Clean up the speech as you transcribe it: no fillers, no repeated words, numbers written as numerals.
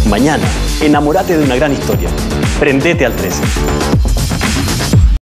Mañana, enamórate de una gran historia. Prendete al 13.